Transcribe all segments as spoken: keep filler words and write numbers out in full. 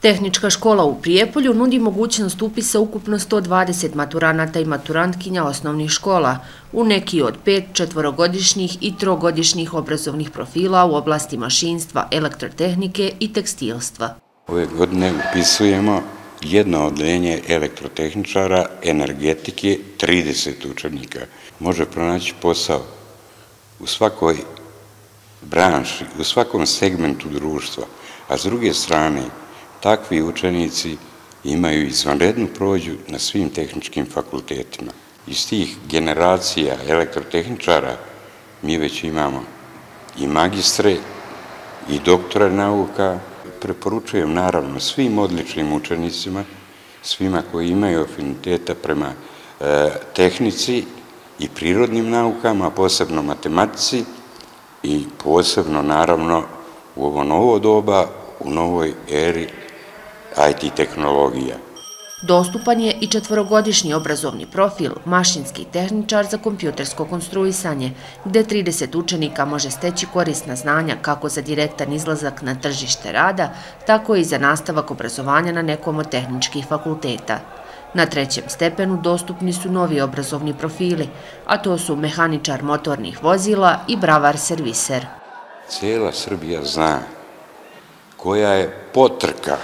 Tehnička škola u Prijepolju nudi mogućnost upisa ukupno sto dvadeset maturanata i maturantkinja osnovnih škola u neki od pet četvorogodišnjih i trogodišnjih obrazovnih profila u oblasti mašinstva, elektrotehnike i tekstilstva. Ove godine upisujemo jedno odeljenje elektrotehničara, energetike, trideset učenika. Može pronaći posao u svakoj branši, u svakom segmentu društva, a s druge strane takvi učenici imaju izvanrednu prođu na svim tehničkim fakultetima. Iz tih generacija elektrotehničara mi već imamo i magistre i doktore nauka. Preporučujem naravno svim odličnim učenicima, svima koji imaju afiniteta prema e, tehnici i prirodnim naukama, posebno matematici i posebno naravno u ovo novo doba, u novoj eri I T tehnologija. Dostupan je i četvorogodišnji obrazovni profil mašinski tehničar za kompjutersko konstruisanje, gde trideset učenika može steći korisna znanja kako za direktan izlazak na tržište rada, tako i za nastavak obrazovanja na nekom od tehničkih fakulteta. Na trećem stepenu dostupni su novi obrazovni profili, a to su mehaničar motornih vozila i bravar serviser. Cijela Srbija zna koja je potrka,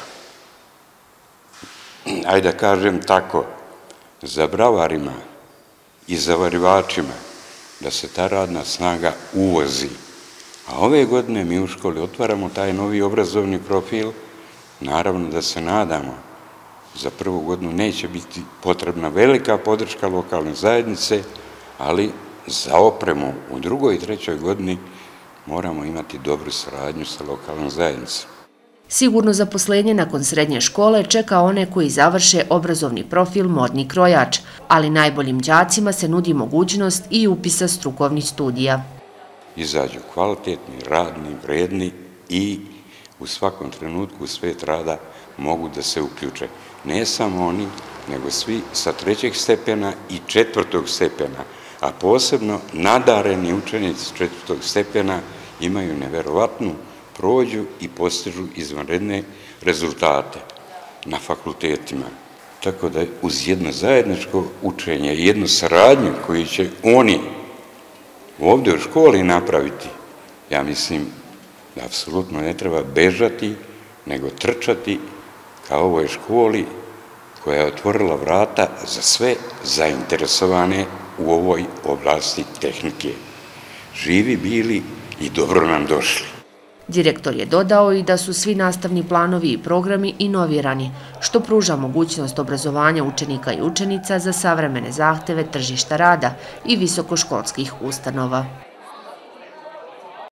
ajde da kažem tako, za bravarima i zavarivačima, da se ta radna snaga uvozi. A ove godine mi u školi otvaramo taj novi obrazovni profil. Naravno da se nadamo, za prvu godinu neće biti potrebna velika podrška lokalne zajednice, ali za opremu u drugoj i trećoj godini moramo imati dobru saradnju sa lokalnom zajednicom. Sigurno zaposlenje nakon srednje škole čeka one koji završe obrazovni profil modni krojač, ali najboljim đacima se nudi mogućnost i upisa strukovnih studija. Izađu kvalitetni, radni, vredni i u svakom trenutku u svet rada mogu da se uključe. Ne samo oni, nego svi sa trećeg stepena i četvrtog stepena, a posebno nadareni učenici četvrtog stepena imaju neverovatnu prođu i postižu izvanredne rezultate na fakultetima. Tako da uz jedno zajedničko učenje i jednu saradnju koju će oni ovdje u školi napraviti, ja mislim da apsolutno ne treba bežati, nego trčati ka ovoj školi koja je otvorila vrata za sve zainteresovane u ovoj oblasti tehnike. Živi bili i dobro nam došli. Direktor je dodao i da su svi nastavni planovi i programi inovirani, što pruža mogućnost obrazovanja učenika i učenica za savremene zahteve tržišta rada i visokoškolskih ustanova.